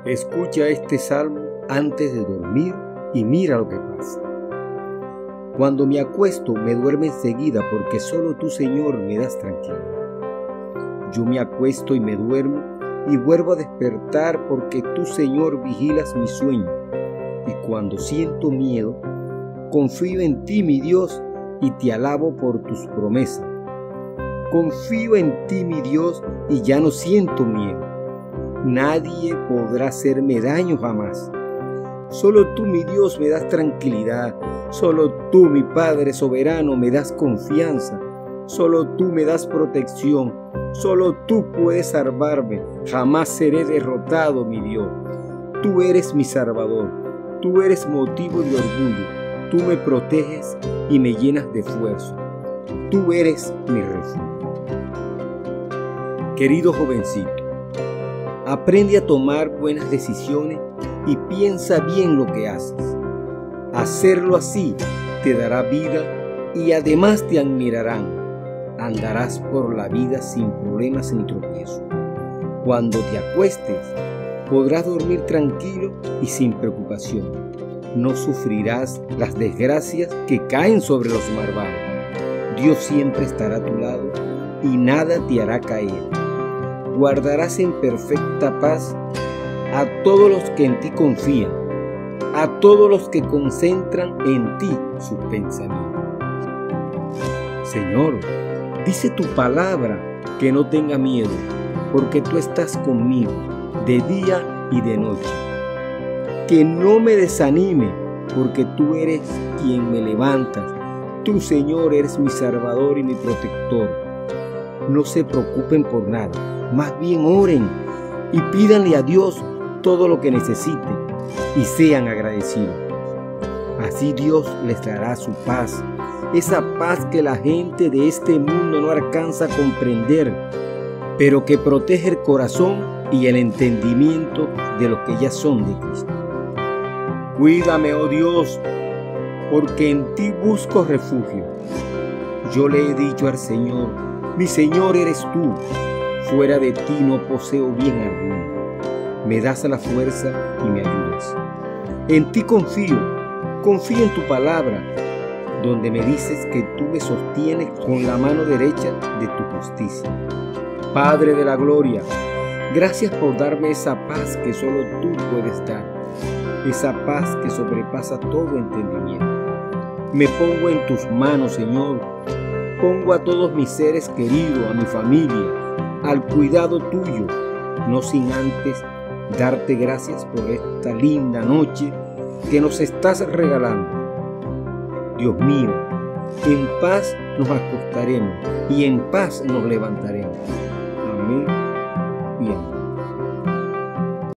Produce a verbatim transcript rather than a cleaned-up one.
Escucha este salmo antes de dormir y mira lo que pasa. Cuando me acuesto me duermo enseguida porque solo tú, Señor, me das tranquilidad. Yo me acuesto y me duermo y vuelvo a despertar porque tú, Señor, vigilas mi sueño. Y cuando siento miedo, confío en ti, mi Dios, y te alabo por tus promesas. Confío en ti, mi Dios, y ya no siento miedo. Nadie podrá hacerme daño jamás. Solo tú, mi Dios, me das tranquilidad. Solo tú, mi Padre soberano, me das confianza. Solo tú me das protección. Solo tú puedes salvarme. Jamás seré derrotado, mi Dios. Tú eres mi Salvador. Tú eres motivo de orgullo. Tú me proteges y me llenas de fuerza. Tú eres mi refugio. Querido jovencito, aprende a tomar buenas decisiones y piensa bien lo que haces. Hacerlo así te dará vida y además te admirarán. Andarás por la vida sin problemas ni tropiezos. Cuando te acuestes, podrás dormir tranquilo y sin preocupación. No sufrirás las desgracias que caen sobre los malvados. Dios siempre estará a tu lado y nada te hará caer. Guardarás en perfecta paz a todos los que en ti confían, a todos los que concentran en ti sus pensamientos. Señor, dice tu palabra que no tenga miedo, porque tú estás conmigo de día y de noche. Que no me desanime, porque tú eres quien me levantas. Tú, Señor, eres mi Salvador y mi protector. No se preocupen por nada, más bien oren y pídanle a Dios todo lo que necesiten y sean agradecidos. Así Dios les dará su paz, esa paz que la gente de este mundo no alcanza a comprender, pero que protege el corazón y el entendimiento de los que ya son de Cristo. Cuídame, oh Dios, porque en ti busco refugio. Yo le he dicho al Señor, mi Señor eres tú, fuera de ti no poseo bien alguno. Me das la fuerza y me ayudas. En ti confío, confío en tu palabra, donde me dices que tú me sostienes con la mano derecha de tu justicia. Padre de la gloria, gracias por darme esa paz que solo tú puedes dar, esa paz que sobrepasa todo entendimiento. Me pongo en tus manos, Señor. Pongo a todos mis seres queridos, a mi familia, al cuidado tuyo, no sin antes darte gracias por esta linda noche que nos estás regalando. Dios mío, en paz nos acostaremos y en paz nos levantaremos. Amén y amén.